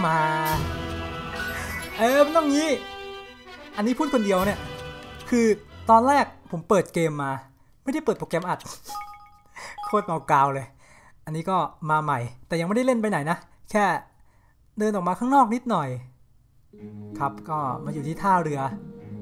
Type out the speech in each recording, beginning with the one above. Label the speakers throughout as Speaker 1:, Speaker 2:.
Speaker 1: มามันต้องงี้อันนี้พูดคนเดียวเนี่ยคือตอนแรกผมเปิดเกมมาไม่ได้เปิดโปรแกรมอัดโคตรเมากาวเลยอันนี้ก็มาใหม่แต่ยังไม่ได้เล่นไปไหนนะแค่เดินออกมาข้างนอกนิดหน่อยครับก็มาอยู่ที่ท่าเรือ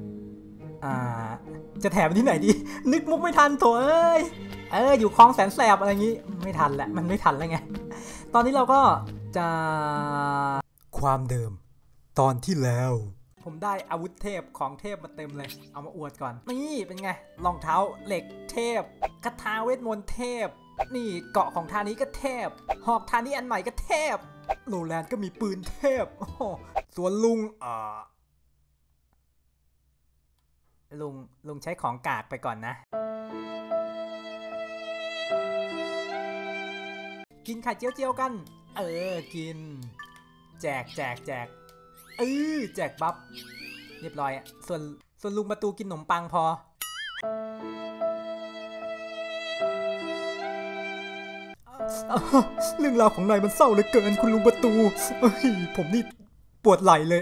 Speaker 1: จะแถมที่ไหนดีนึกมุกไม่ทันโถอยู่คลองแสนแสบอะไรอย่างงี้ไม่ทันแหละมันไม่ทันแล้วไงตอนนี้เราก็จะความเดิมตอนที่แล้วผมได้อาวุธเทพของเทพมาเต็มเลยเอามาอวดก่อนนี่เป็นไงรองเท้าเหล็กเทพคาถาเวทมนต์เทพนี่เกาะของทานี้ก็เทพหอกทานี้อันใหม่ก็เทพโรแลนด์ก็มีปืนเทพส่วนลุงใช้ของกากไปก่อนนะกินไข่เจียวกันกินแจกแจกบัฟเรียบร้อยส่วนลุงประตูกินขนมปังพอเรื่องราวของนายมันเศร้าเหลือเกินคุณลุงประตูผมนี่ปวดไหล่เลย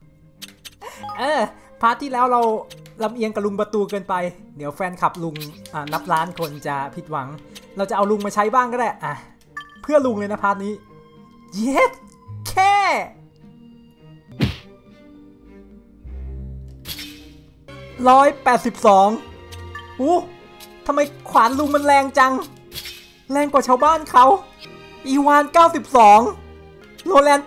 Speaker 1: พาร์ทที่แล้วเราลำเอียงกับลุงประตูเกินไปเดี๋ยวแฟนคลับลุงนับล้านคนจะผิดหวังเราจะเอาลุงมาใช้บ้างก็ได้เพื่อลุงเลยนะพาร์ทนี้เย็ดแค่182ทำไมขวานลุงมันแรงจังแรงกว่าชาวบ้านเขาอีวาน92โรแลนด์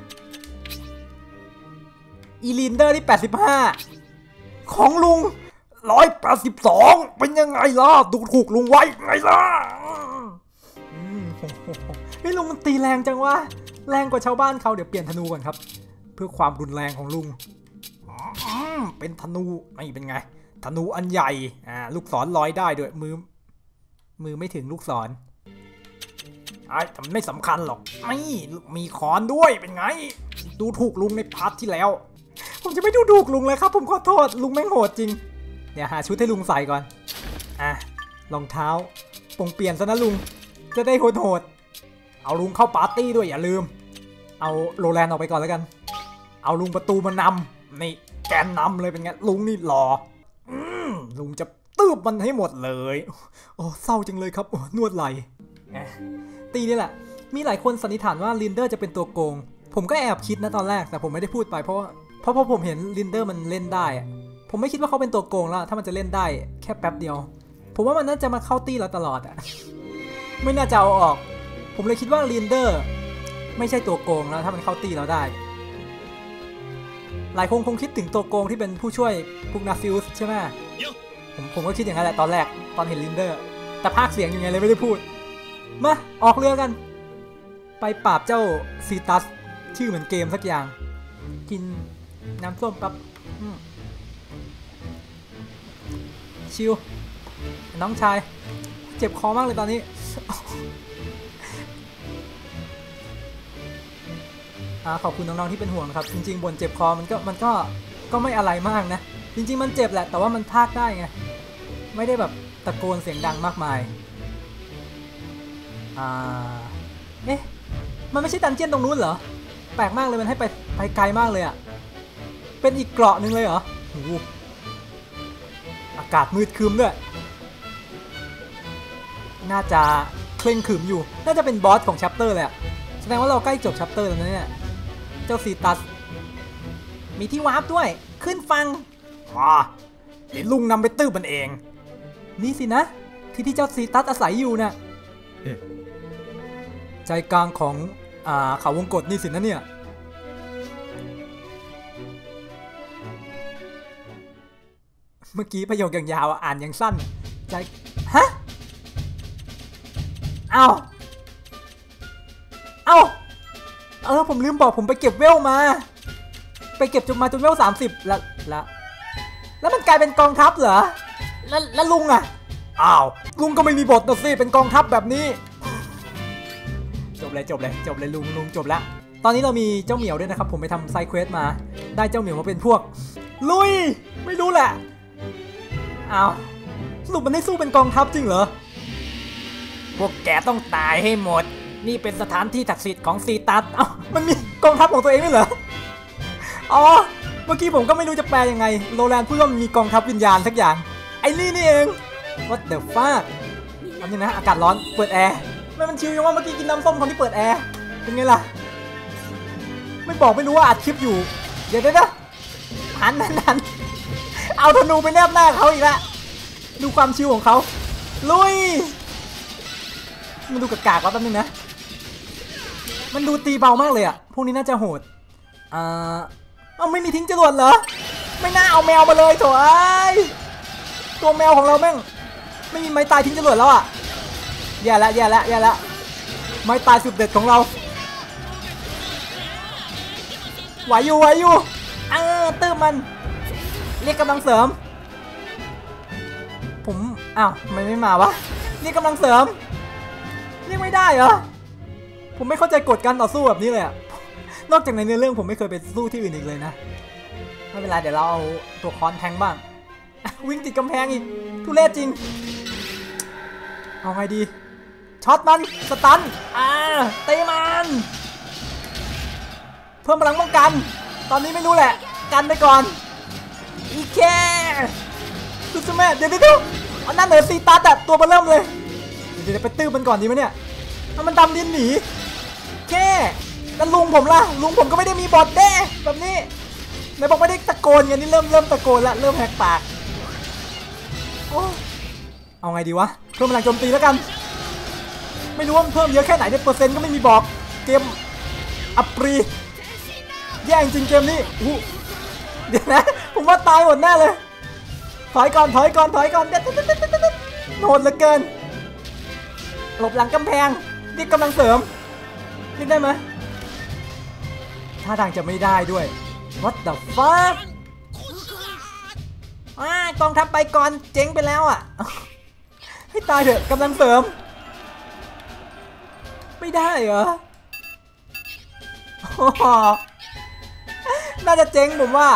Speaker 1: 80อีลินเดอร์ที่85ของลุง182เป็นยังไงล่ะดูถูกลุงไว้ไงล่ะลุงมันตีแรงจังวะแรงกว่าชาวบ้านเขาเดี๋ยวเปลี่ยนธนูก่อนครับเพื่อความรุนแรงของลุงเป็นธนูนี่เป็นไงธนูอันใหญ่ลูกศรลอยได้ด้วยมือไม่ถึงลูกศรแต่มันไม่สำคัญหรอกนี่มีคอนด้วยเป็นไงดูถูกลุงในพาร์ทที่แล้วผมจะไม่ดูถูกลุงเลยครับผมขอโทษลุงแม่งโหดจริงเดี๋ยวหาชุดให้ลุงใส่ก่อนรองเท้าปงเปลี่ยนซะนะลุงจะได้โหดเอาลุงเข้าปาร์ตี้ด้วยอย่าลืมเอาโรแลนด์ออกไปก่อนแล้วกันเอาลุงประตูมานำนี่แกนนำเลยเป็นไงลุงนี่หล่อลุงจะตืบมันให้หมดเลยเศร้าจังเลยครับนวดไหล่ตีนี่แหละมีหลายคนสันนิษฐานว่าลินเดอร์จะเป็นตัวโกงผมก็แอบคิดนะตอนแรกแต่ผมไม่ได้พูดไปเพราะผมเห็นลินเดอร์มันเล่นได้ผมไม่คิดว่าเขาเป็นตัวโกงแล้วถ้ามันจะเล่นได้แค่แป๊บเดียวผมว่ามันน่าจะมาเข้าตีเราตลอดไม่น่าจะเอาออกผมเลยคิดว่าลินเดอร์ไม่ใช่ตัวโกงแล้วถ้ามันเข้าตีเราได้หลายคนคงคิดถึงตัวโกงที่เป็นผู้ช่วยพวกนาฟิลส์ใช่ไหมผมก็คิดอย่างนั้นแหละตอนแรกตอนเห็นลินเดอร์แต่ภาคเสียงยังไงเลยไม่ได้พูดมาออกเรือกันไปปราบเจ้าซีตัสชื่อเหมือนเกมสักอย่างกินน้ำส้มปั๊บชิวน้องชายเจ็บคอมากเลยตอนนี้ขอบคุณน้องๆที่เป็นห่วงครับจริงๆบ่นเจ็บคอมันก็ไม่อะไรมากนะจริงๆมันเจ็บแหละแต่ว่ามันพากได้ไงไม่ได้แบบตะโกนเสียงดังมากมายมันไม่ใช่ดันเจี้ยนตรงนู้นเหรอแปลกมากเลยมันให้ไปไกลมากเลยเป็นอีกเกราะหนึ่งเลยเหรออากาศมืดครึ้มด้วยน่าจะเคร่งขรึมอยู่น่าจะเป็นบอสของชัปเตอร์เลยแสดงว่าเราใกล้จบชัปเตอร์แล้วนะเนี่ยเจ้าซีตัสมีที่วาร์ปด้วยขึ้นฟังเดี๋ยวลุงนำไปตื้อมันเองนี่สินะที่เจ้าซีตัสอาศัยอยู่นะใจกลางของเขาวงกฏนี่สินะเนี่ยเมื่อกี้ประโยคอย่างยาวอ่านอย่างสั้นใจผมลืมบอกผมไปเก็บเวลมาไปเก็บจนเวล30แล้วมันกลายเป็นกองทัพเหรอแล้วลุงลุงก็ไม่มีบทนะสิเป็นกองทัพแบบนี้จบเลยลุงจบแล้วตอนนี้เรามีเจ้าเหมียวด้วยนะครับผมไปทำไซด์เควสมาได้เจ้าเหมียวมาเป็นพวกลุยไม่รู้แหละสรุปมันให้สู้เป็นกองทัพจริงเหรอพวกแกต้องตายให้หมดนี่เป็นสถานที่ศักดิ์สิทธิ์ของซีตัสมันมีกองทัพของตัวเองนี่เหรออ๋อเมื่อกี้ผมก็ไม่รู้จะแปลยังไงโรแลนด์พูดว่ามีกองทัพวิญญาณสักอย่างไอ้นี่เอง What the fuck อันนี้นะอากาศร้อนเปิดแอร์ไม่มันชิลยังว่าเมื่อกี้กินน้ำส้มคนที่เปิดแอร์เป็นไงล่ะไม่บอกไม่รู้ว่าอัดคลิปอยู่เดี๋ยวนะหันเอาธนูไปแนบหน้าเขาอีกแล้วดูความชิลของเขาลุยมันดูกากๆว่าแป๊บนึงนะมันดูตีเบามากเลยอ่ะพวกนี้น่าจะโหดเอาไม่มีทิ้งจรวดเหรอไม่น่าเอาแมวมาเลยโถ่ไอ้ตัวแมวของเราแม่งไม่มีไม้ตายทิ้งจรวดแล้วอ่ะแย่แล้วไม้ตายสุดเด็ดของเราไหวอยู่ตื้มมันเรียกกำลังเสริมผมอ้าวทำไมไม่มาวะเรียกกำลังเสริมเรียกไม่ได้เหรอผมไม่เข้าใจกฎการต่อสู้แบบนี้เลยอะนอกจากในเนื้อเรื่องผมไม่เคยไปสู้ที่อื่นอีกเลยนะไม่เป็นไรเดี๋ยวเราเอาตัวคอนแทงบ้างวิ่งติดกำแพงอีกทุเรศจริงเอาไงดีช็อตมันสตันตีมันเพิ่มพลังป้องกันตอนนี้ไม่รู้แหละกันไปก่อนอีแค่สุดสมัยเดี๋ยวอันนั้นเหนือซีตัสตัวมาเริ่มเลยเดี๋ยวไปตื้อมันก่อนดีไหมเนี่ยถ้ามันดำดินหนีแค่แล้วลุงผมล่ะลุงผมก็ไม่ได้มีบอดแด้แบบนี้ไหนบอกไม่ได้ตะโกนไงนี่เริ่มตะโกนละเริ่มแหกปากโอ้เอาไงดีวะเพิ่มพลังโจมตีแล้วกันไม่รู้ว่าเพิ่มเยอะแค่ไหนเนี่ยเปอร์เซ็นต์ก็ไม่มีบอกเกมอัปรีแย่จริงเกมนี้เดี๋ยวนะผมว่าตายหมดแน่เลยถอยก่อนเด็ดโหดเหลือเกินหลบหลังกำแพงนี่กำลังเสริมนี่ได้ไหมท่าทางจะไม่ได้ด้วย What the fuck กองทัพไปก่อนเจ๊งไปแล้วอ่ะให้ตายเถอะกำลังเสริมไม่ได้เหรอน่าจะเจ๊งผมว่า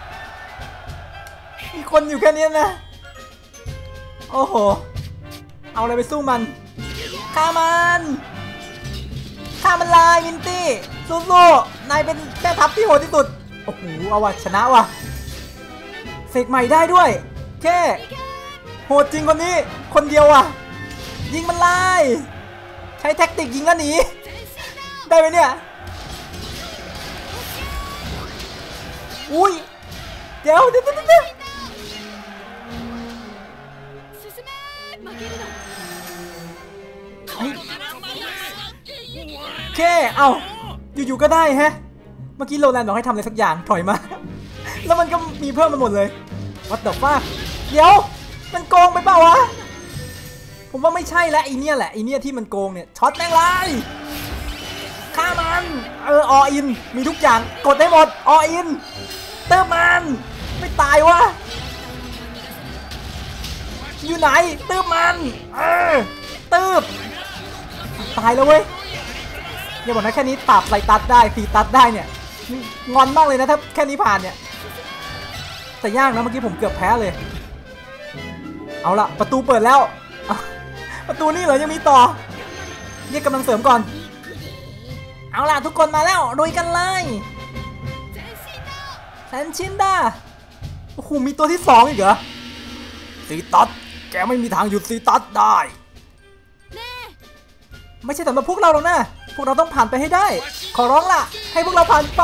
Speaker 1: มีคนอยู่แค่นี้นะโอ้โหเอาอะไรไปสู้มันฆ่ามันลายมินตี้สู้ๆนายเป็นแม่ทัพที่โหดที่สุดโอ้โหเอาว่ะชนะว่ะเสกใหม่ได้ด้วยแค่โหดจริงคนนี้คนเดียวอ่ะยิงมันลายใช้แท็กติกยิงแล้วหนีได้ไหมเนี่ยอุ้ยเดี๋ยวแค่เอาอยู่ๆก็ได้ฮะเมื่อกี้โรแลนด์บอกให้ทำอะไรสักอย่างถอยมาแล้วมันก็มีเพิ่มมาหมดเลย What the fuck เดี๋ยวมันโกงไปเปล่าวะผมว่าไม่ใช่แล้วไอเนี่ยแหละไอเนี่ยที่มันโกงเนี่ยช็อตแม่งเลยฆ่ามันออินมีทุกอย่างกดได้หมดออินเติมมันไม่ตายวะอยู่ไหนเติมมันเติมตายแล้วเว้ยอย่าบอกนะแค่นี้ปราบไลตัดได้ฟีตัดได้เนี่ยงอนมากเลยนะถ้าแค่นี้ผ่านเนี่ยแต่ยากนะเมื่อกี้ผมเกือบแพ้เลยเอาละประตูเปิดแล้วประตูนี่เหรอยังมีต่อเรียกกำลังเสริมก่อนเอาล่ะทุกคนมาแล้วลุยกันเลยแซนชินด้าโอ้โหมีตัวที่2อีกเหรอซีตัสแกไม่มีทางหยุดซีตัสได้ไม่ใช่สำหรับพวกเราหรอกนะพวกเราต้องผ่านไปให้ได้ขอร้องล่ะให้พวกเราผ่านไป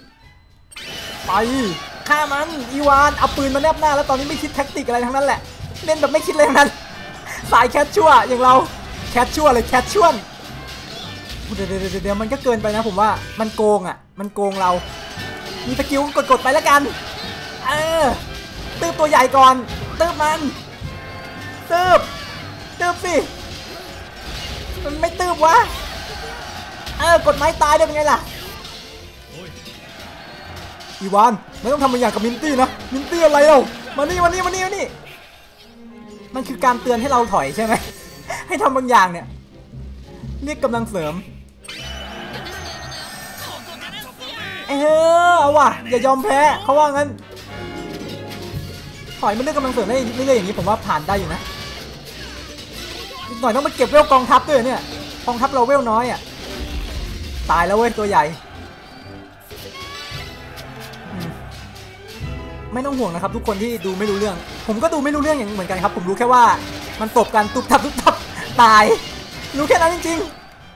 Speaker 1: ฆ่ามันอีวานเอาปืนมาแนบหน้าแล้วตอนนี้ไม่คิดแท็กติกอะไรทั้งนั้นแหละเล่นแบบไม่คิดเลยทั้งนั้นสายแคชชั่วอย่างเราแคชชั่วเลยแคชชั่วเดี๋ยวมันก็เกินไปนะผมว่ามันโกงอ่ะมันโกงเรามีสกิลกดไปแล้วกันตืบตัวใหญ่ก่อนตืบมันตืบสิมันไม่ตืบวะกดไม้ตายได้เป็นไงล่ะอีวานไม่ต้องทำบางอย่างกับมินตี้นะมินตี้อะไรเรามานี่มันคือการเตือนให้เราถอยใช่ไหมให้ทำบางอย่างเนี่ยเรียกกำลังเสริมเอาว่ะอย่ายอมแพ้เขาว่างั้นถอยมันเรียกกำลังเสริมได้เรื่อยๆอย่างนี้ผมว่าผ่านได้อยู่นะอีกหน่อยต้องมาเก็บเวลกองทัพด้วยเนี่ยกองทัพเราเวลน้อยอ่ะตายแล้วเว้ยตัวใหญ่ไม่ต้องห่วงนะครับทุกคนที่ดูไม่รู้เรื่องผมก็ดูไม่รู้เรื่องอย่างเหมือนกันครับผมรู้แค่ว่ามันตบกันตุบทับตายรู้แค่นั้นจริง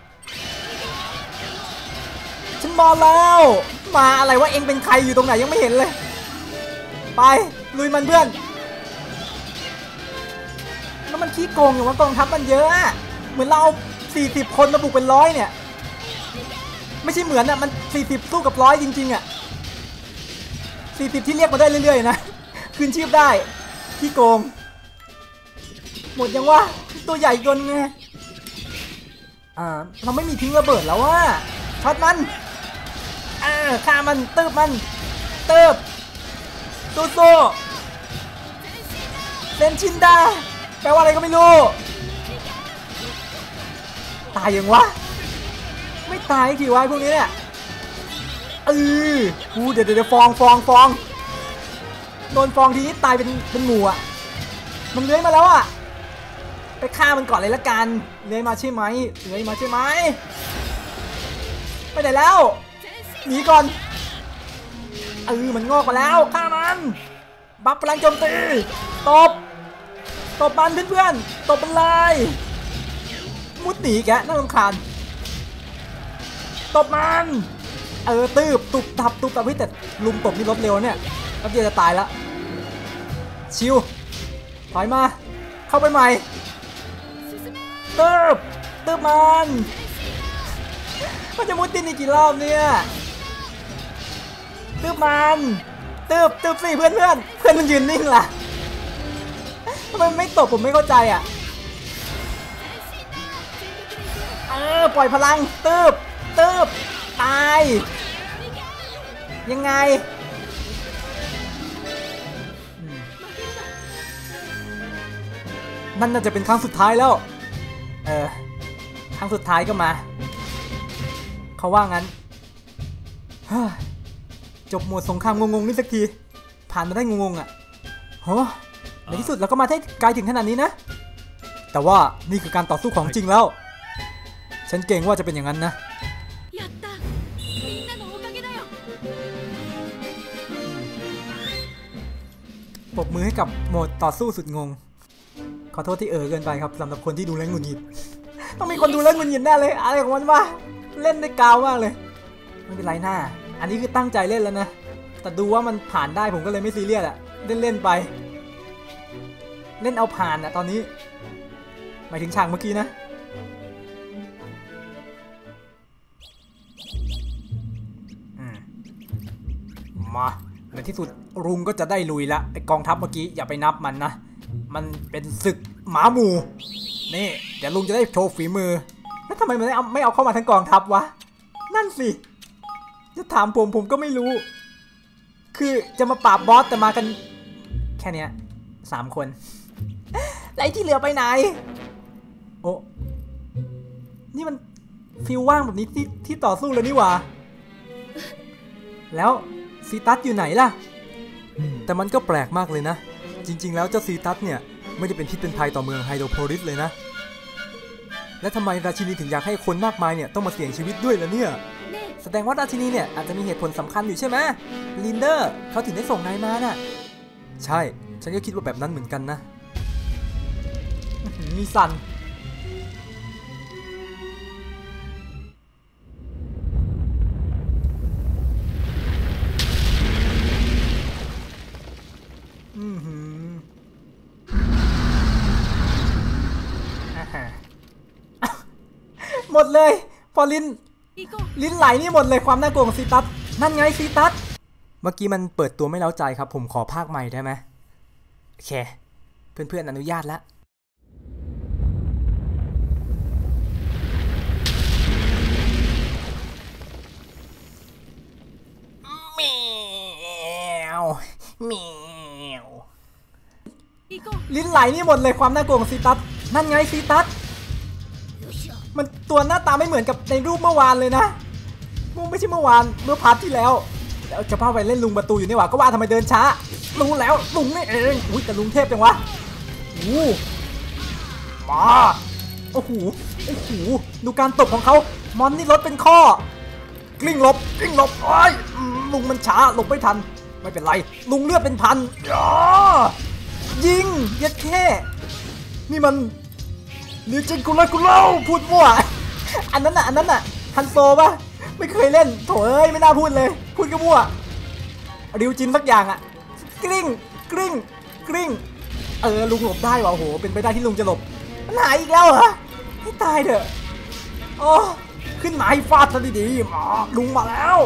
Speaker 1: ๆฉันมาแล้วมาอะไรวะเองเป็นใครอยู่ตรงไหนยังไม่เห็นเลยไปลุยมันเพื่อนแล้วมันขี้โกงอยู่ว่ากองทัพมันเยอะอะเหมือนเราเอา40 คนมาบุกเป็น100เนี่ยไม่ใช่เหมือนอะมัน40สู้กับ100จริงๆอะ40ที่เรียกมาได้เรื่อยๆนะคืนชีพได้ขี้โกงหมดยังวะตัวใหญ่เกินไงเราไม่มีทิ้งระเบิดแล้วว่าช็อตมันฆ่ามันตืบมันตืบสู้เซนชินดาแปลว่าอะไรก็ไม่รู้ตายยังวะไม่ตายทีวะพวกนี้เนี่ยเดี๋ยวฟองโดนฟองทีนี้ตายเป็นหมูอ่ะมันเลื้อยมาแล้วอ่ะไปฆ่ามันก่อนเลยละกันเลื้อยมาใช่ไหมไปไหนแล้วหนีก่อนมันงอกมาแล้วฆ่ามันบัฟพลังโจมตีตบมันเพื่อนๆตบมันเลยมุดหนีแกน่ารำคาญตบมันตุบตับเฮ้ยแต่ลุมตบนี่ลดเร็วเนี่ยแป๊บเดียวจะตายแล้วชิวถอยมาเข้าไปใหม่ตืบมันจะมุดดินอีกกี่รอบเนี่ยตืบมันตืบสิเพื่อนมันยืนนิ่งล่ะทำไมไม่ตบผมไม่เข้าใจอ่ะปล่อยพลังตืบตายยังไงนั่นน่าจะเป็นครั้งสุดท้ายแล้วครั้งสุดท้ายก็มาเขาว่างั้นจบหมวดสงครามงงๆนี่สักทีผ่านมาได้งงๆอ่ะในที่สุดเราก็มาได้ไกลถึงขนาดนี้นะแต่ว่านี่คือการต่อสู้ของจริงแล้วฉันเก่งว่าจะเป็นอย่างนั้นนะปรบมือให้กับโหมดต่อสู้สุดงงขอโทษที่เกินไปครับสำหรับคนที่ดูแลหงุดหงิดต้องมีคนดูแลหงุดหงิดแน่เลยอะไรของมันวะเล่นได้กาวมากเลยไม่เป็นไรหน้าอันนี้คือตั้งใจเล่นแล้วนะแต่ดูว่ามันผ่านได้ผมก็เลยไม่ซีเรียสอะเล่นไปเล่นเอาผ่านอะตอนนี้หมายถึงฉากเมื่อกี้นะมาในที่สุดลุงก็จะได้ลุยละไอกองทัพเมื่อกี้อย่าไปนับมันนะมันเป็นศึกหมาหมู่นี่เดี๋ยวลุงจะได้โชว์ฝีมือแล้วทำไมมันไม่เอาเข้ามาทั้งกองทัพวะนั่นสิจะถามผมก็ไม่รู้คือจะมาปราบบอสแต่มากันแค่เนี้ย3 คนแล้วไอ้ที่เหลือไปไหนโอ้นี่มันฟิลว่างแบบนี้ที่ต่อสู้เลยนี่หว่าแล้วซีตัสอยู่ไหนล่ะแต่มันก็แปลกมากเลยนะจริงๆแล้วเจ้าซีตัสเนี่ยไม่ได้เป็นพิษเป็นภัยต่อเมืองไฮโดรโพลิสเลยนะและทำไมราชินีถึงอยากให้คนมากมายเนี่ยต้องมาเสี่ยงชีวิตด้วยล่ะเนี่ยแสดงว่าราชินีเนี่ยอาจจะมีเหตุผลสำคัญอยู่ใช่ไหมลินเดอร์เขาถึงได้ส่งนายมาน่ะใช่ฉันก็คิดว่าแบบนั้นเหมือนกันนะมีสันหมดเลยพอลิ้นไหลนี่หมดเลยความน่ากลัวของซีตัสนั่นไงซีตัสเมื่อกี้มันเปิดตัวไม่เล้าใจครับผมขอภาคใหม่ได้ไหมโอเคเพื่อนๆอนุญาตแล้วแมวลิ้นไหลนี่หมดเลยความน่ากลัวของซีตัสนั่นไงซีตัสมันตัวหน้าตาไม่เหมือนกับในรูปเมื่อวานเลยนะไม่ใช่เมื่อวานเมื่อพาร์ทที่แล้วจะพาไปเล่นลุงประตูอยู่นี่หว่าก็ว่าทำไมเดินช้ารู้แล้วลุงนี่เองอุ้ยแต่ลุงเทพจังวะมาโอ้โหดูการตบของเขามอนนี่รถเป็นข้อกลิ้งหลบโอ้ยลุงมันช้าหลบไม่ทัน ไไม่เป็นไรลุงเลือดเป็นพันยิงยัดแค่นี่มันเรียกจริงกูเลยกูเล่าพูดมั่วอันนั้นน่ะฮันโซป่ะไม่เคยเล่นโถเอ้ยไม่น่าพูดเลยพูดก็มั่วริวจินสักอย่างอะกริ้งลุงหลบได้ว่ะโอ้โหเป็นไปได้ที่ลุงจะหลบมันหายอีกแล้วเหรอให้ตายเถอะโอ้ขึ้นมาให้ฟาดซะดีๆมาลุงมาแล้ว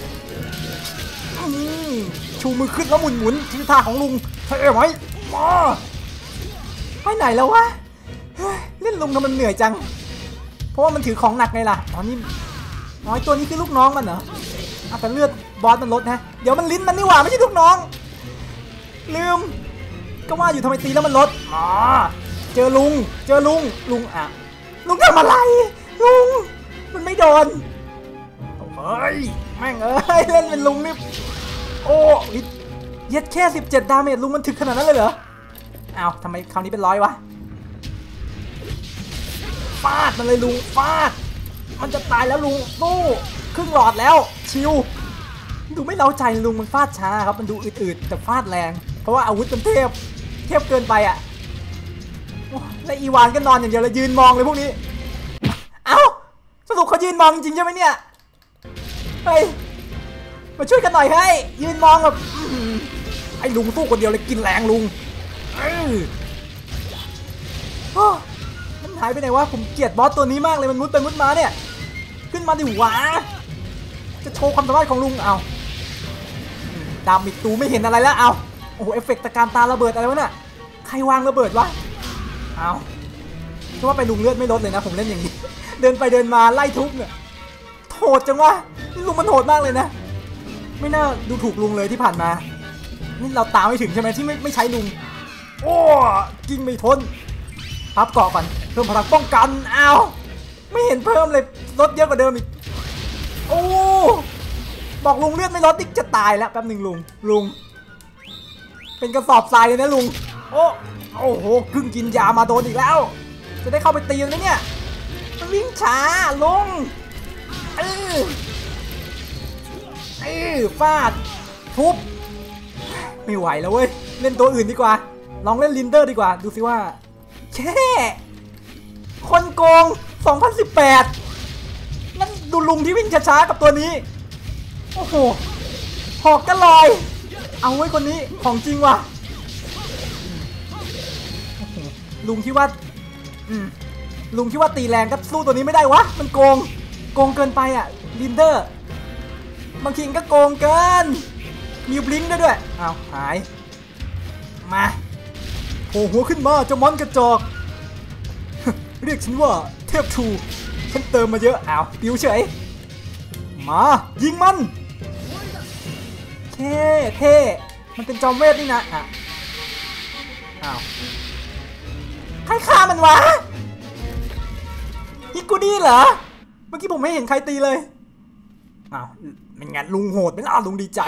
Speaker 1: ชูมือขึ้นแล้วหมุนทีท่าของลุงเท่ไหมมาไปไหนแล้ววะเล่นลุงทำไมมันเหนื่อยจังเพราะว่ามันถือของหนักไงล่ะตอนนี้น้อยตัวนี้คือลูกน้องมันเหรอแต่เลือดบอสมันลดนะเดี๋ยวมันลิ้นมันนี่หว่าไม่ใช่ลูกน้องลืมก็ว่าอยู่ทำไมตีแล้วมันลดเจอลุงอ่ะลุงทำอะไรลุงมันไม่โดนเฮ้ยแม่งเอ้ยเล่นเป็นลุงนี่โอ้เย็ดแค่17ดาเมจลุงมันถึกขนาดนั้นเลยเหรออ้าวทำไมคราวนี้เป็น100วะฟาดมันเลยลุงฟาดมันจะตายแล้วลุงสู้ครึ่งหลอดแล้วชิวดูไม่เล้าใจลุงมันฟาดช้าครับมันดูอืดๆแต่ฟาดแรงเพราะว่าอาวุธมันเทพเกินไปอ่ะและอีวานก็นอนอย่างเดียวเลยยืนมองเลยพวกนี้เอ้าสรุปเขายืนมองจริงใช่ไหมเนี่ยเฮ้ยมาช่วยกันหน่อยเฮ้ยยืนมองแบบไอ้ลุงสู้คนเดียวเลยกินแรงลุงมันหายไปไหนวะผมเกลียดบอสตัวนี้มากเลยมันมุดไปมุดมาเนี่ยขึ้นมาดิวะจะโชว์ความสามารถของลุงเอาดามิกตูไม่เห็นอะไรแล้วเอาโอ้โหเอฟเฟกต์ตะการตาระเบิดอะไรวะน่ะใครวางระเบิดวะเอาคิดว่าไปลุงเลือดไม่ลดเลยนะผมเล่นอย่างนี้เดินไปเดินมาไล่ทุบเนี่ยโหดจังวะลุงมันโหดมากเลยนะไม่น่าดูถูกลุงเลยที่ผ่านมานี่เราตามไม่ถึงใช่ไหมที่ไม่ใช้ลุงโอ้กิ้งไม่ทนพับเกาะก่อนเพิ่มพลังป้องกันเอาไม่เห็นเพิ่มเลยลดเยอะกว่าเดิมอีกโอ้บอกลุงเลือดไม่ลดนี่จะตายแล้วแป๊บหนึ่งลุงเป็นกระสอบทรายเลยนะลุงโอ้โหครึ่งกินยามาโดนอีกแล้วจะได้เข้าไปตีไหมเนี่ยมันวิ่งช้าลุงฟาดทุบไม่ไหวแล้วเว้ยเล่นตัวอื่นดีกว่าลองเล่นลินเดอร์ดีกว่าดูสิว่าแค่คนโกง2018นั่นดูลุงที่วิ่งช้าๆกับตัวนี้โอ้โหหอกก็ลอยเอาไว้คนนี้ของจริงว่ะลุงที่ว่าตีแรงก็สู้ตัวนี้ไม่ได้วะมันโกงเกินไปอ่ะลินเดอร์บางทีก็โกงเกินมีบลิงก์ด้วยเอาหายมาโผล่หัวขึ้นมาเจ้ามอนกระจอกเรียกฉันว่าเทพทูฉันเติมมาเยอะอ้าวปิวเฉยมายิงมันเท่มันเป็นจอมเวทนี่นะอ้าวใครฆ่ามันวะฮิกูดี้เหรอเมื่อกี้ผมไม่เห็นใครตีเลยอ้าวเป็นไงลุงโหดเป็นลุงดีใจ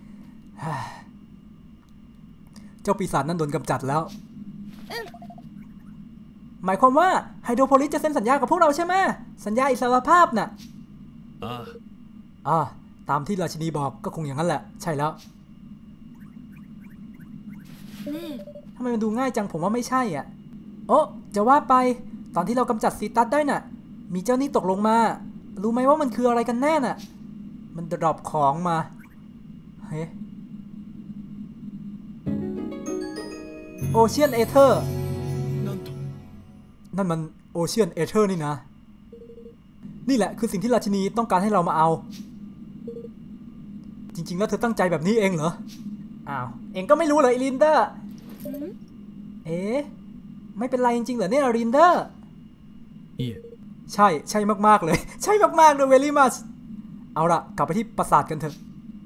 Speaker 1: เจ้าปีศาจนั้นโดนกำจัดแล้วหมายความว่าไฮโดรโพลิสจะเซ็นสัญญากับพวกเราใช่ไหมสัญญาอิสรภาพน่ะตามที่ราชินีบอกก็คงอย่างนั้นแหละใช่แล้วทำไมมันดูง่ายจังผมว่าไม่ใช่อ่ะโอ้จะว่าไปตอนที่เรากำจัดซีตัสได้น่ะมีเจ้านี่ตกลงมารู้ไหมว่ามันคืออะไรกันแน่น่ะมันดรอปของมาเฮ้โอเชียนเอเธอร์นั่นมันโอเชียนเอเธอร์นี่นะนี่แหละคือสิ่งที่ราชินีต้องการให้เรามาเอาจริงๆแล้วเธอตั้งใจแบบนี้เองเหรออ้าวเองก็ไม่รู้เลยลินเดอร์ไม่เป็นไรจริงๆเหรอเนี่ยลินเดอร์ใช่มากๆเลยใช่มากๆเลยเวลี่มัสเอาละกลับไปที่ปราสาทกันเถอะ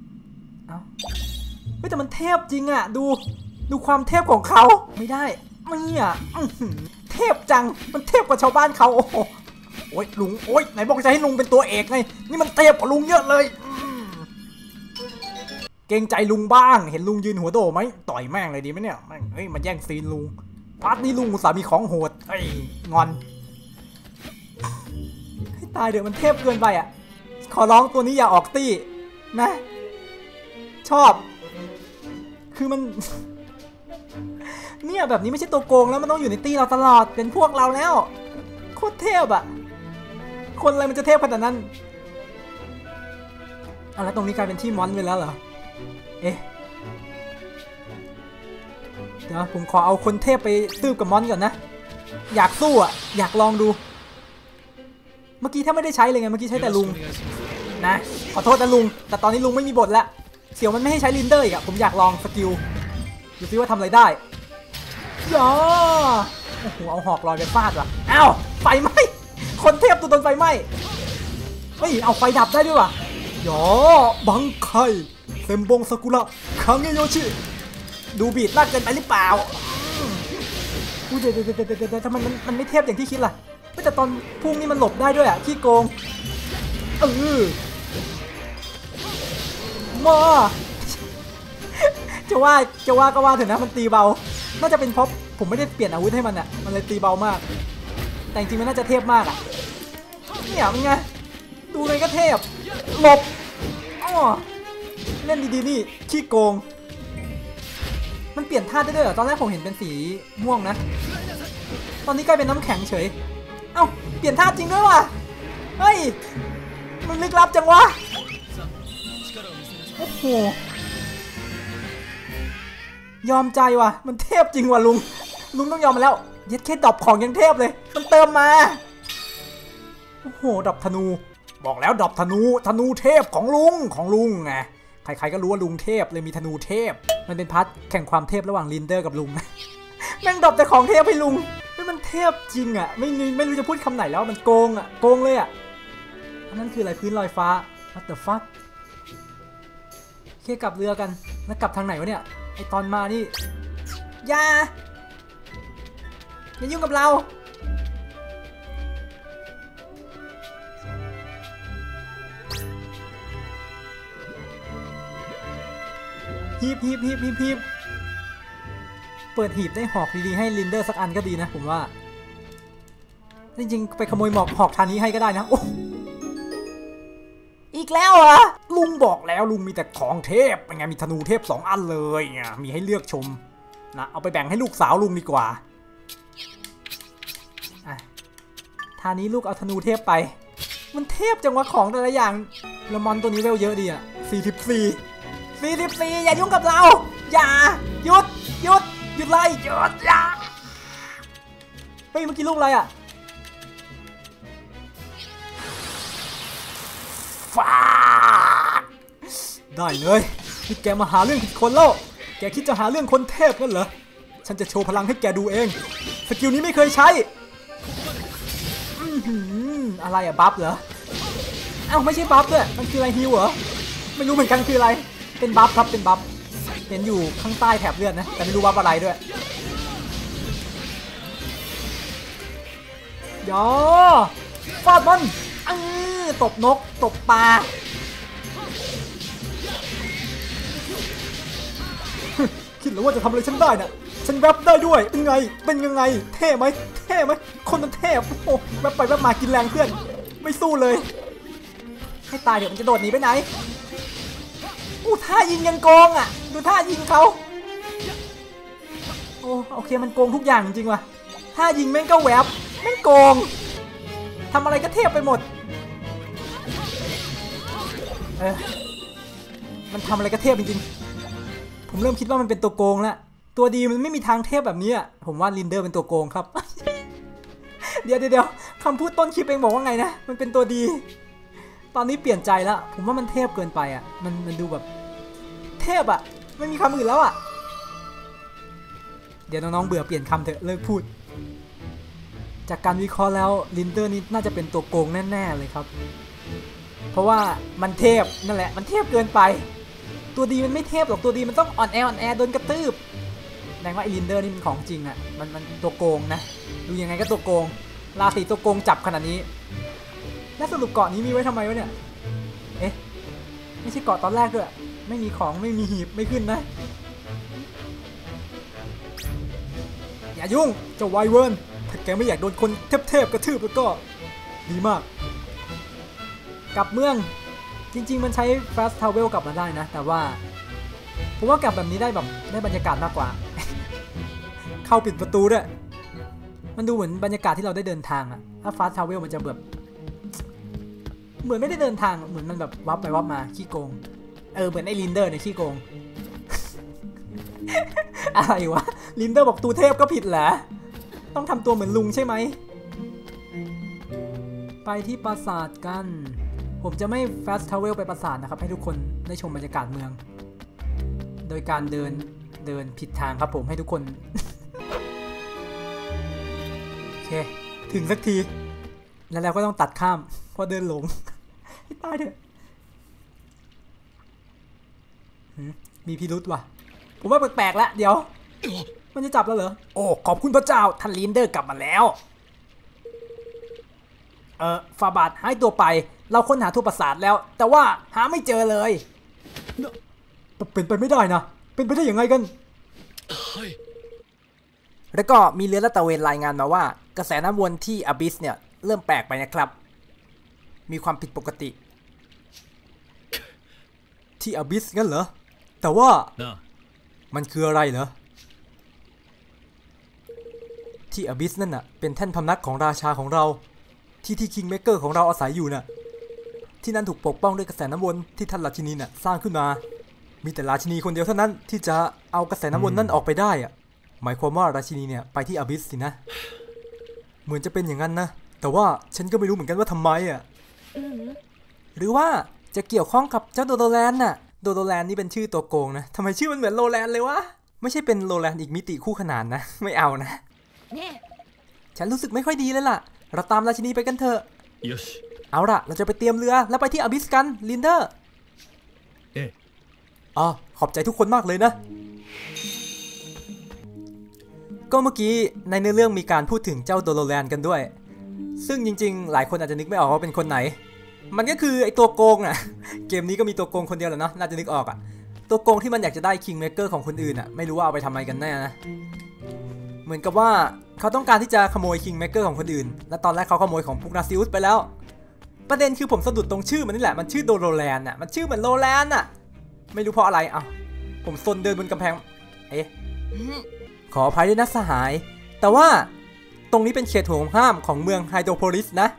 Speaker 1: เฮ้ยแต่มันเทพจริงอะดูความเทพของเขาไม่ได้เนี่ยเทพจังมันเทพกว่าชาวบ้านเขาโอ้ยลุงโอ้ยไหนบอกจะให้ลุงเป็นตัวเอกไงนี่มันเทพกว่าลุงเยอะเลยเกรงใจลุงบ้างเห็นลุงยืนหัวโดไหมต่อยแม่งเลยดีไหมเนี่ยเฮ้ยมันแย่งซีนลุงพาร์ทนี้ลุงอุตส่าห์มีของโหดงอนให้ตายเดี๋ยวมันเทพเกินไปอ่ะขอร้องตัวนี้อย่าออกตี้นะชอบคือมัน เนี่ยแบบนี้ไม่ใช่ตัวโกงแล้วมันต้องอยู่ในตีเราตลอดเป็นพวกเราแล้วโคตรเทพอะคนอะไรมันจะเทพขนาดนั้นแล้วตรงนี้กลายเป็นที่มอนไปแล้วเหรอเอ๊ะเดี๋ยวผมขอเอาคนเทพไปตื้อกับมอนก่อนนะอยากสู้อะอยากลองดูเมื่อกี้ถ้าไม่ได้ใช้เลยไงเมื่อกี้ใช้แต่ลุงนะขอโทษนะลุงแต่ตอนนี้ลุงไม่มีบทแล้วเสี่ยวมันไม่ให้ใช้ลินเดอร์อีกอะผมอยากลองสกิลดูซิว่าทำอะไรได้ย่อโอ้โหเอาหอกลอยไปฟาดว่ะอ้าวไฟไหม้คนเทพตัวโดนไฟไหม้เฮ้ยเอาไฟดับได้ด้วยว่ะย่อบังไคเซมบงซากุระคังเงโยชิดูบีดมากเกินไปหรือเปล่าเดี๋ยวทำไมมันไม่เทพอย่างที่คิดล่ะแต่ตอนพุ่งนี่มันหลบได้ด้วยอ่ะขี้โกงมาจะว่าก็ว่าเถอะนะมันตีเบาน่าจะเป็นเพราะผมไม่ได้เปลี่ยนอาวุธให้มันอ่ะมันเลยตีเบามากแต่จริงๆมันน่าจะเทพมากอ่ะเนี่ยมันไงดูเลยก็เทพหลบเล่นดีๆนี่ขี้โกงมันเปลี่ยนท่าได้ด้วยเหรอตอนแรกผมเห็นเป็นสีม่วงนะตอนนี้กลายเป็นน้ำแข็งเฉยเอ้าเปลี่ยนท่าจริงด้วยว่ะเฮ้ยมันลึกลับจังวะโอ้โหยอมใจว่ะมันเทพจริงว่ะลุงต้องยอมมาแล้วยัดแค่ดรอปของยังเทพเลยมันเติมมาโอ้โหดรอปธนูบอกแล้วดรอปธนูเทพของลุงไงใครๆก็รู้ว่าลุงเทพเลยมีธนูเทพมันเป็นพาร์ทแข่งความเทพระหว่างลินเดอร์กับลุงแม่งดรอปแต่ของเทพให้ลุงมันเทพจริงอ่ะไม่รู้จะพูดคำไหนแล้วมันโกงเลยอ่ะอันนั้นคืออะไรพื้นลอยฟ้า What the fuck แค่กลับเรือกันแล้วกลับทางไหนวะเนี่ยไอตอนมานี่อย่ายุ่งกับเราฮีบเปิดหีบได้หอกดีๆให้ลินเดอร์สักอันก็ดีนะผมว่าจริงๆไปขโมยหอกทานี้ให้ก็ได้นะโอ้อีกแล้วเหรอลุงบอกแล้วลุงมีแต่ของเทพเป็นไงมีธนูเทพ2อันเลยไงมีให้เลือกชมนะเอาไปแบ่งให้ลูกสาวลุงดีกว่าทานี้ลูกเอาธนูเทพไปมันเทพจังวะของแต่ละอย่างละมอนตัวนี้เวลเยอะดีอ่ะ44อย่ายุ่งกับเราอย่าหยุดเลยอย่าเฮ้ยเมื่อกี้ลูกอะไรอ่ะฟ้าได้เลยนี่แกมาหาเรื่องผิดคนแล้วแกคิดจะหาเรื่องคนเทพกันเหรอฉันจะโชว์พลังให้แกดูเองสกิลนี้ไม่เคยใช้อะไรอะบัฟเหรอเอ้าไม่ใช่บัฟด้วยมันคืออะไรฮิวเหรอไม่รู้เหมือนกันคืออะไรเป็นบัฟครับเป็นบัฟเห็นอยู่ข้างใต้แถบเลือดนะแต่ไม่รู้บัฟอะไรด้วยย่อฟาดมันตบนกตบปลาคิดแล้วว่าจะทำอะไรฉันได้น่ะฉันแวบได้ด้วยเป็นยังไงเท่ไหมคนมันเท่โอ้แวบไปแวบมากินแรงเพื่อนไม่สู้เลยให้ตายเดี๋ยวมันจะโดดหนีไปไหนท่ายิงยังโกงอ่ะดูท่ายิงเขาโอเคมันโกงทุกอย่างจริงว่ะท่ายิงแม่งก็แวบแม่งโกงทำอะไรก็เทพไปหมดมันทำอะไรก็เทพจริงๆผมเริ่มคิดว่ามันเป็นตัวโกงแล้วตัวดีมันไม่มีทางเทพแบบนี้อ่ะผมว่าลินเดอร์เป็นตัวโกงครับ เดี๋ยวคำพูดต้นคลิปเองบอกว่าไงนะมันเป็นตัวดีตอนนี้เปลี่ยนใจแล้วผมว่ามันเทพเกินไปอ่ะมันดูแบบเทพอ่ะไม่มีคำอื่นแล้วอ่ะเดี๋ยวน้องๆเบื่อเปลี่ยนคำเถอะเลิกพูดจากการวิเคราะห์แล้วลินเดอร์นี่น่าจะเป็นตัวโกงแน่ๆเลยครับเพราะว่ามันเทพนั่นแหละมันเทพเกินไปตัวดีมันไม่เทพหรอกตัวดีมันต้องอ่อนแอโดนกระตืบแสดงว่าไอ้ลินเดอร์นี่มันของจริงอ่ะมันตัวโกงนะดูยังไงก็ตัวโกงราศีตัวโกงจับขนาดนี้แล้วสรุปเกาะนี้มีไว้ทำไมวะเนี่ยไม่ใช่เกาะตอนแรกด้วยไม่มีของไม่มีหีบไม่ขึ้นนะอย่ายุ่งเจ้าไวเวิร์นถ้าแกไม่อยากโดนคนเทพกระทืบแล้วก็ดีมากกลับเมืองจริงๆมันใช้ fast travel กลับมาได้นะแต่ว่าผมว่ากลับแบบนี้ได้แบบได้บรรยากาศมากกว่า เข้าปิดประตูด้วยมันดูเหมือนบรรยากาศที่เราได้เดินทางอะถ้าฟาสต์ทราเวลมันจะแบบเหมือนไม่ได้เดินทางเหมือนมันแบบวับไปวับมาขี้โกงเหมือนไอ้ลินเดอร์เนี่ยขี้โกง อะไรวะลินเดอร์บอกตูเทพก็ผิดเหรอต้องทำตัวเหมือนลุงใช่ไหมไปที่ปราสาทกันผมจะไม่ fast travel ไปปราสาทนะครับให้ทุกคนได้ชมบรรยากาศเมืองโดยการเดินผิดทางครับผมให้ทุกคน โอเคถึงสักทีแล้วเราก็ต้องตัดข้ามเพราะเดินหลง ให้ตายเถอะมีพิรุธว่ะผมว่าแปลกๆแล้วเดี๋ยวมันจะจับแล้วเหรอโอ้ขอบคุณพระเจ้าท่านลินเดอร์กลับมาแล้วฟาบาทหายตัวไปเราค้นหาทั่วปราสาทแล้วแต่ว่าหาไม่เจอเลยเป็นไปไม่ได้นะเป็นไปได้ยังไงกันแล้วก็มีเรือลาดตระเวนรายงานมาว่ากระแสน้ำวนที่อบิสเนี่ยเริ่มแปลกไปนะครับมีความผิดปกติที่อบิสงั้นเหรอแต่ว่ามันคืออะไรเหรอที่อบิสนั่นน่ะเป็นแท่นพำนักของราชาของเราที่คิงเมเกอร์ของเราอาศัยอยู่น่ะที่นั่นถูกปกป้องด้วยกระแสน้ำวนที่ท่านราชินีน่ะสร้างขึ้นมามีแต่ราชินีคนเดียวเท่านั้นที่จะเอากระแสน้ำวนนั่นออกไปได้อะหมายความว่าราชินีเนี่ยไปที่อบิสสินะเหมือนจะเป็นอย่างนั้นนะแต่ว่าฉันก็ไม่รู้เหมือนกันว่าทำไมอ่ะหรือว่าจะเกี่ยวข้องกับเจ้าโดโดแลนด์น่ะโดโดแลนด์นี่เป็นชื่อตัวโกงนะทำไมชื่อมันเหมือนโลแลนด์เลยวะไม่ใช่เป็นโลแลนด์อีกมิติคู่ขนานนะไม่เอานะฉันรู้สึกไม่ค่อยดีเลยล่ะเราตามราชินีไปกันเถอะเอาล่ะเราจะไปเตรียมเรือแล้วไปที่อบิสกันลินเดอร์ขอบใจทุกคนมากเลยนะก็เมื่อกี้ในเนื้อเรื่องมีการพูดถึงเจ้าโดโลแลนด์กันด้วยซึ่งจริงๆหลายคนอาจจะนึกไม่ออกว่าเป็นคนไหนมันก็คือไอตัวโกงอ่ะเกมนี้ก็มีตัวโกงคนเดียวแหละเนาะน่าจะนึกออกอ่ะตัวโกงที่มันอยากจะได้คิงเมเกอร์ของคนอื่นอ่ะไม่รู้ว่าเอาไปทำอะไรกันแน่นะเหมือนกับว่าเขาต้องการที่จะขโมยคิงเมเกอร์ของคนอื่นและตอนแรกเขาขโมยของพุกนาซิอุสไปแล้วประเด็นคือผมสะดุดตรงชื่อมันนี่แหละมันชื่อโดโลแลนด์อ่ะมันชื่อเหมือนโลแลนด์อ่ะไม่รู้เพราะอะไรผมซนเดินบนกำแพงขออภัยด้วยนะสหายแต่ว่าตรงนี้เป็นเขตห่วงห้ามของเมืองไฮโดรโพลิสนะ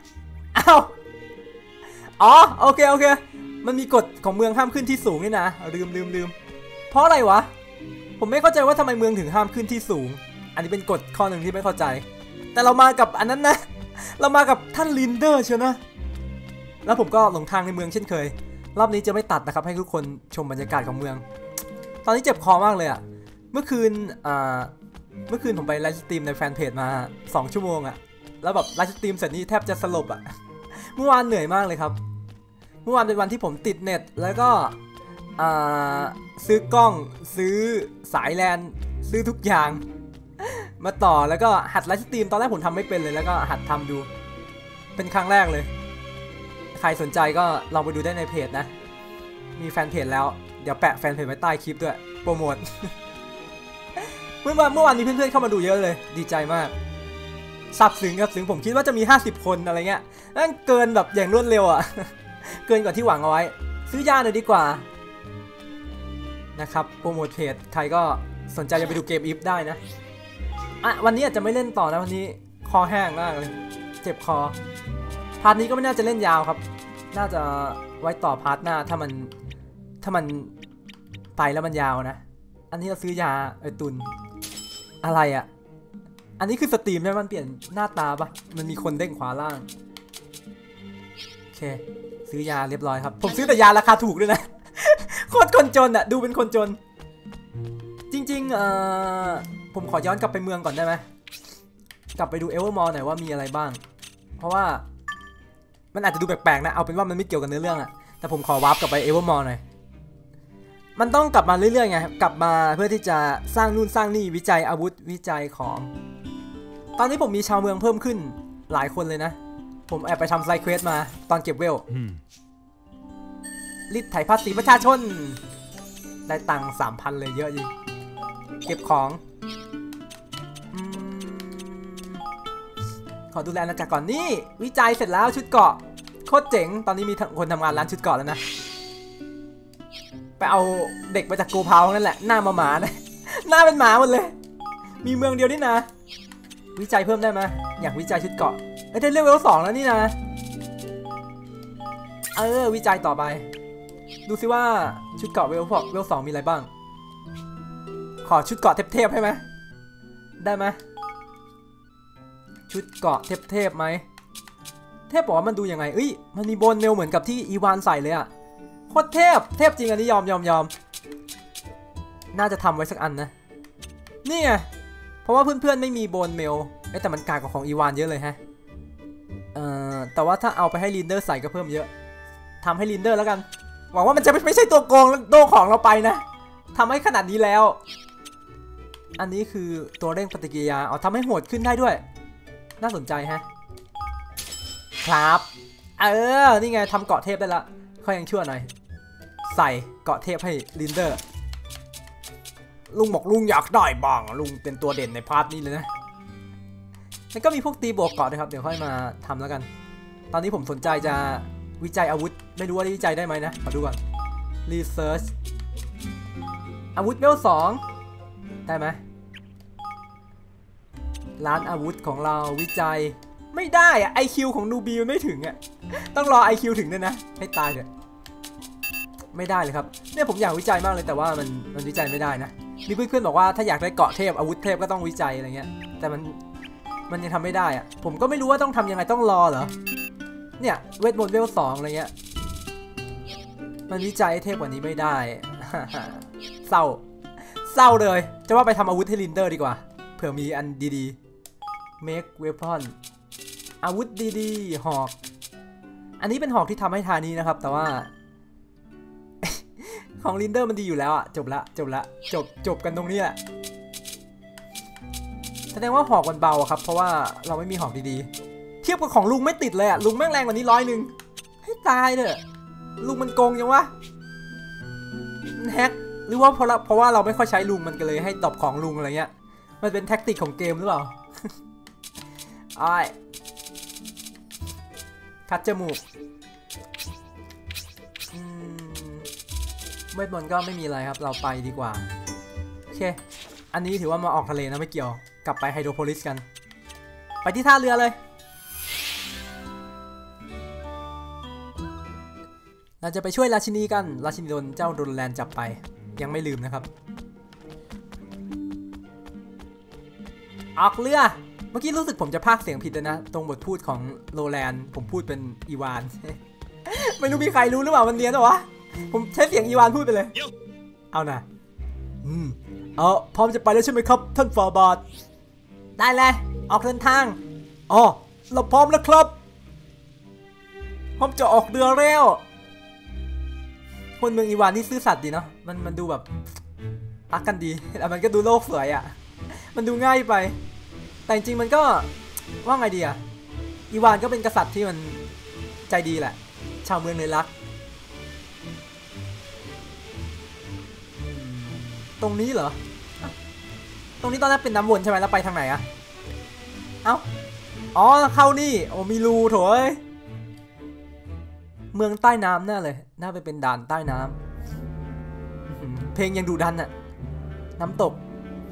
Speaker 1: โอเคมันมีกฎของเมืองห้ามขึ้นที่สูงนี่นะลืมเพราะอะไรวะผมไม่เข้าใจว่าทำไมเมืองถึงห้ามขึ้นที่สูงอันนี้เป็นกฎข้อหนึ่งที่ไม่เข้าใจแต่เรามากับอันนั้นนะเรามากับท่านลินเดอร์เชียวนะแล้วผมก็หลงทางในเมืองเช่นเคยรอบนี้จะไม่ตัดนะครับให้ทุกคนชมบรรยากาศของเมืองตอนนี้เจ็บคอมากเลยอะเมื่อคืนผมไปไลฟ์สตรีมในแฟนเพจมา2 ชั่วโมงอะแล้วแบบไลฟ์สตรีมเสร็จนี่แทบจะสลบอะเมื่อวานเหนื่อยมากเลยครับเมื่อวานเป็นวันที่ผมติดเน็ตแล้วก็ซื้อกล้องซื้อสายแลนซื้อทุกอย่างมาต่อแล้วก็หัดไลฟ์สตรีมตอนแรกผมทำไม่เป็นเลยแล้วก็หัดทำดูเป็นครั้งแรกเลยใครสนใจก็ลองไปดูได้ในเพจนะมีแฟนเพจแล้วเดี๋ยวแปะแฟนเพจไว้ใต้คลิปด้วยโปรโมท เมื่อวานนี้เพื่อนๆเข้ามาดูเยอะเลยดีใจมากซับซึ้งครับซึ้งผมคิดว่าจะมี50 คนอะไรเงี้ยนั่นเกินแบบอย่างรวดเร็วอ่ะ เกินกว่าที่หวังเอาไว้ซื้อยาหน่อยดีกว่านะครับโปรโมทเพจใครก็สนใจจะไปดูเกมอีฟได้นะวันนี้อาจจะไม่เล่นต่อนะวันนี้คอแห้งมากเลยเจ็บคอพาร์ทนี้ก็ไม่น่าจะเล่นยาวครับน่าจะไว้ต่อพาร์ทหน้าถ้ามันไปแล้วมันยาวนะอันนี้เราซื้อยาตุนอะไรอ่ะอันนี้คือสตรีมใช่ไหมมันเปลี่ยนหน้าตาปะมันมีคนเด้งขวาล่างโอเคซื้อยาเรียบร้อยครับผมซื้อแต่ยาราคาถูกด้วยนะ โคตรคนจนอ่ะดูเป็นคนจนจริงๆผมขอย้อนกลับไปเมืองก่อนได้ไหมกลับไปดูเอเวอร์มอลหน่อยว่ามีอะไรบ้างเพราะว่ามันอาจจะดูแปลกๆนะเอาเป็นว่ามันไม่เกี่ยวกับเนื้อเรื่องอะแต่ผมขอวาร์ปกลับไปเอเวอร์มอลหน่อยมันต้องกลับมาเรื่อยๆไงกลับมาเพื่อที่จะสร้างนู่นสร้างนี่วิจัยอาวุธวิจัยของตอนนี้ผมมีชาวเมืองเพิ่มขึ้นหลายคนเลยนะผมแอบไปทำไซเควสมาตอนเก็บเวลรีดไถภาษีประชาชนได้ตังค์ 3,000 เลยเยอะจริงเก็บของขอดูแลอาณาจักรก่อนนี่วิจัยเสร็จแล้วชุดเกราะโคตรเจ๋งตอนนี้มีคนทำงานร้านชุดเกราะแล้วนะไปเอาเด็กมาจากโกพาวนั่นแหละหน้ามาหมานะ หน้าเป็นหมาหมดเลยมีเมืองเดียวนี่นะวิจัยเพิ่มได้ไหมอยากวิจัยชุดเกาะได้เลเวล 2แล้วนี่นะวิจัยต่อไปดูซิว่าชุดเกาะเวล 2มีอะไรบ้างขอชุดเกาะเทพๆให้ไหมได้ไหมชุดเกาะเทพไหมเทพบอกว่ามันดูยังไงมันมีโบนเมลเหมือนกับที่อีวานใส่เลยอะโคตรเทพจริงอันนี้ยอมน่าจะทำไว้สักอันนะนี่ไงเพราะว่าเพื่อนๆไม่มีโบนเมลแต่มันกากกว่าของอีวานเยอะเลยฮะแต่ว่าถ้าเอาไปให้ลินเดอร์ใส่ก็เพิ่มเยอะทำให้ลินเดอร์แล้วกันหวังว่ามันจะไม่ใช่ตัวโกงโดของเราไปนะทำให้ขนาดนี้แล้วอันนี้คือตัวเร่งปฏิกิริยาทำให้โหดขึ้นได้ด้วยน่าสนใจฮะครับนี่ไงทำเกาะเทพได้ละค่อยยังชั่วหน่อยใส่เกาะเทพให้ลินเดอร์ลุงบอกลุงอยากได้บ้างลุงเป็นตัวเด่นในพาร์ทนี้เลยนะแล้วก็มีพวกตีบวกเกาะนะครับเดี๋ยวค่อยมาทำแล้วกันตอนนี้ผมสนใจจะวิจัยอาวุธไม่รู้ว่าวิจัยได้ไหมนะมาดูก่อน Research อาวุธเวล 2ได้ไหมร้านอาวุธของเราวิจัยไม่ได้อะ IQ ของนูบีมันไม่ถึงอะต้องรอ IQ ถึงด้วยนะให้ตายเถอะไม่ได้เลยครับเนี่ยผมอยากวิจัยมากเลยแต่ว่ามันวิจัยไม่ได้นะมีเพื่อนๆบอกว่าถ้าอยากได้เกาะเทพอาวุธเทพก็ต้องวิจัยอะไรเงี้ยแต่มันยังทำไม่ได้อะผมก็ไม่รู้ว่าต้องทำยังไงต้องรอเหรอเนี่ยเวทมนต์เวล 2อะไรเงี้ยมันวิจัยเทพกว่านี้ไม่ได้ เศร้าเลยจะว่าไปทำอาวุธให้ลินเดอร์ดีกว่าเผื่อมีอันดีๆ Make Weapon อาวุธดีๆหอกอันนี้เป็นหอกที่ทำให้ทานี้นะครับแต่ว่า ของลินเดอร์มันดีอยู่แล้วอะจบกันตรงนี้แหละแสดงว่าหอกมันเบาครับเพราะว่าเราไม่มีหอกดีๆเทียบกับของลุงไม่ติดเลยอะลุงแม่งแรงกว่านี้100ให้ตายเถอะลุงมันโกงยังวะมันแฮกหรือว่าเพราะว่าเราไม่ค่อยใช้ลุงมันก็เลยให้ตอบของลุงอะไรเงี้ยมันเป็นแท็กติกของเกมหรือเปล่า คัดจมูกเวทมนต์ก็ไม่มีอะไรครับเราไปดีกว่าโอเคอันนี้ถือว่ามาออกทะเลนะไม่เกี่ยวกลับไปไฮโดรโพลิสกันไปที่ท่าเรือเลยเราจะไปช่วยราชินีกันราชินีโดนเจ้าโดนแลนจับไปยังไม่ลืมนะครับออกเรือเมื่อกี้รู้สึกผมจะพากย์เสียงผิดเลยนะตรงบทพูดของโรแลนผมพูดเป็นอีวาน ไม่รู้มีใครรู้หรือเปล่ามันเนียนหรอวะผมใช้เสียงอีวานพูดไปเลยเอานะพร้อมจะไปแล้วใช่ไหมครับท่านฟาบาทได้เลยออกเดินทางเราพร้อมแล้วครับพร้อมจะออกเรือแล้วคนเมืองอีวานนี่ซื่อสัตย์ดีเนาะมันดูแบบรักกันดีแต่มันก็ดูโลกสวยอ่ะมันดูง่ายไปแต่จริงมันก็ว่าไงดีอ่ะอีวานก็เป็นกษัตริย์ที่มันใจดีแหละชาวเมืองเลยรักตรงนี้เหรอตรงนี้ตอนแรกเป็นน้ำวนใช่ไหมแล้วไปทางไหนอะเข้านี่มีรูโถยเมืองใต้น้ำแน่เลยน่าไปเป็นด่านใต้น้ำเพลงยังดูดันอะน้ำตก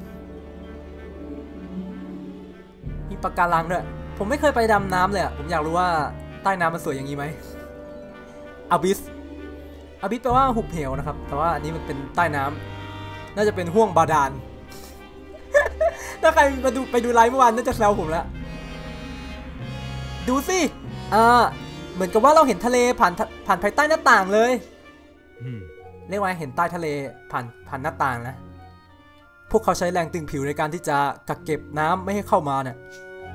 Speaker 1: มีปะการังด้วยผมไม่เคยไปดำน้ำเลยอะผมอยากรู้ว่าใต้น้ำมันสวยอย่างนี้ไหมอาบิสแปลว่าหุบเหวนะครับแต่ว่าอันนี้มันเป็นใต้น้ำน่าจะเป็นห้วงบาดาล ถ้าใครไปดูไลฟ์เมื่อวานน่าจะแซวผมแล้วดูสิเหมือนกับว่าเราเห็นทะเลผ่านภายใต้หน้าต่างเลยเรียกว่าเห็นใต้ทะเลผ่านหน้าต่างนะพวกเขาใช้แรงตึงผิวในการที่จะกักเก็บน้ำไม่ให้เข้ามาเนี่ย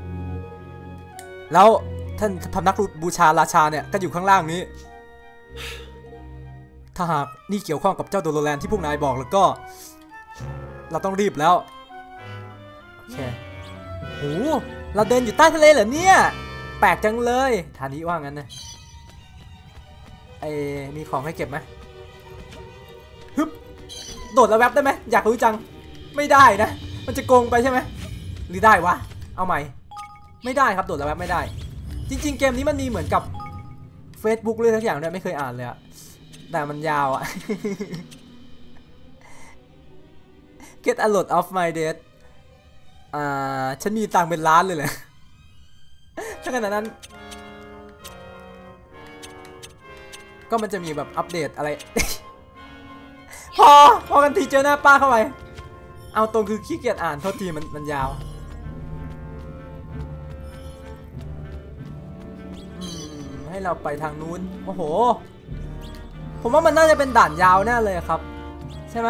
Speaker 1: แล้วท่านพำนักบูชาราชาเนี่ยก็อยู่ข้างล่างนี้ถ้าหากนี่เกี่ยวข้องกับเจ้าโดโลแลนที่พวกนายบอกแล้วก็เราต้องรีบแล้วโอเคโหเราเดินอยู่ใต้ทะเลเหรอเนี่ยแปลกจังเลยทานี้ว่างั้นนะมีของให้เก็บไหมฮึบโดดแล้วแวบได้ไหมอยากรู้จังไม่ได้นะมันจะโกงไปใช่ไหมหรือได้วะเอาใหม่ไม่ได้ครับโดดแล้วแวบไม่ได้จริงๆเกมนี้มันมีเหมือนกับ Facebook เรื่องทุกอย่างด้วยไม่เคยอ่านเลยอะแต่มันยาวอะ get a load of my debt ฉันมีตังค์เป็นล้านเลยแหละถ้าขนาดนั้นก็มันจะมีแบบอัปเดตอะไร พอกันทีเจอหน้าป้าเข้าไปเอาตรงคือขี้เกียจอ่านโทษทีมันยาวให้เราไปทางนู้นโอ้โหผมว่ามันน่าจะเป็นด่านยาวแน่เลยครับใช่ไหม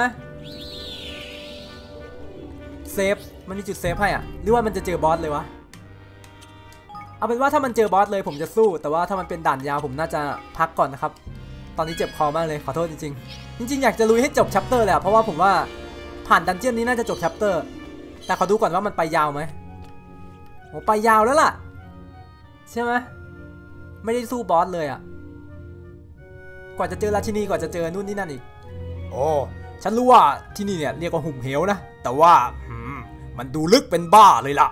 Speaker 1: เซฟมันมีจุดเซฟให้อ่ะหรือว่ามันจะเจอบอสเลยวะเอาเป็นว่าถ้ามันเจอบอสเลยผมจะสู้แต่ว่าถ้ามันเป็นด่านยาวผมน่าจะพักก่อนนะครับตอนนี้เจ็บคอมากเลยขอโทษจริงๆอยากจะลุยให้จบชัปเตอร์เลยเพราะว่าผมว่าผ่านดันเจี้ยนนี้น่าจะจบชัปเตอร์แต่ขอดูก่อนว่ามันไปยาวไหมโอ้ไปยาวแล้วล่ะใช่ไหมไม่ได้สู้บอสเลยอ่ะกว่าจะเจอราชินีกว่าจะเจอนู่นนี่นั่นอีกโอ้ฉันรู้ว่าที่นี่เนี่ยเรียกว่าหุ่มเหวนะแต่ว่ามันดูลึกเป็นบ้าเลยล่ะ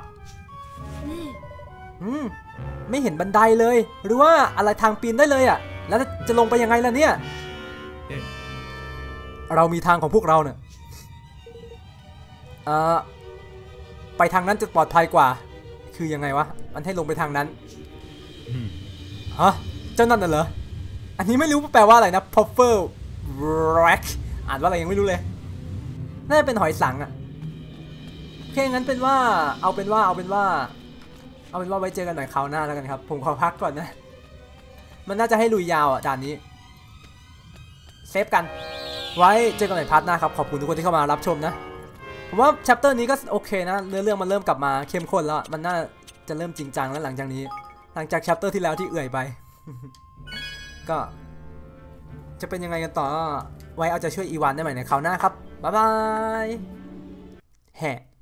Speaker 1: ไม่เห็นบันไดเลยหรือว่าอะไรทางปีนได้เลยอ่ะแล้วจะลงไปยังไงล่ะเนี่ยเรามีทางของพวกเราเนี่ยไปทางนั้นจะปลอดภัยกว่าคือยังไงวะมันให้ลงไปทางนั้นฮะเจ้านั่นน่ะเหรออันนี้ไม่รู้แปลว่าอะไรนะ puffer rack อ่านว่าอะไรยังไม่รู้เลยน่าจะเป็นหอยสังอ่ะโอเคงั้นเป็นว่าเอาเป็นว่าไว้เจอกันหน่อยคราวหน้าแล้วกันครับผมขอพักก่อนนะมันน่าจะให้ลุยยาวอ่ะด่านนี้เซฟกันไว้เจอกันใหม่พาร์ทหน้าครับขอบคุณทุกคนที่เข้ามารับชมนะผมว่าแชปเตอร์นี้ก็โอเคนะเนื้อเรื่องมันเริ่มกลับมาเข้มข้นแล้วมันน่าจะเริ่มจริงจังแล้วหลังจากแชปเตอร์ที่แล้วที่เอื่อยไป ก็จะเป็นยังไงกันต่อไว้เอาจะช่วยอีวานได้ใหม่ในคราวหน้าครับบ๊ายบายแฮะ